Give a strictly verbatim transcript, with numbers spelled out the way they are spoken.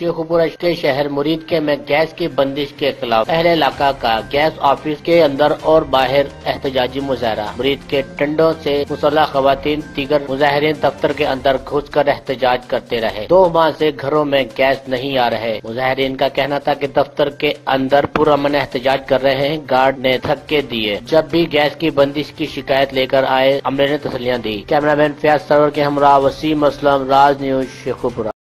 शेखपुर के शहर मुरीद के में गैस की बंदिश के खिलाफ अहले इलाका का गैस ऑफिस के अंदर और बाहर एहतजाजी मुजाहरा। मुरीद के टंडों से मुसल्लह खवातीन दीगर मुजाहिरीन दफ्तर के अंदर घुस कर एहतजाज करते रहे। दो माह से घरों में गैस नहीं आ रहे। मुजाहिरीन का कहना था कि दफ्तर के अंदर पुरअमन एहतजाज कर रहे हैं। गार्ड ने धक्के दिए। जब भी गैस की बंदिश की शिकायत लेकर आए, अमले ने तसल्लियां दी। कैमरामैन फयाज सरवर के हमरा वसीम असलम, राज न्यूज शेखपुर।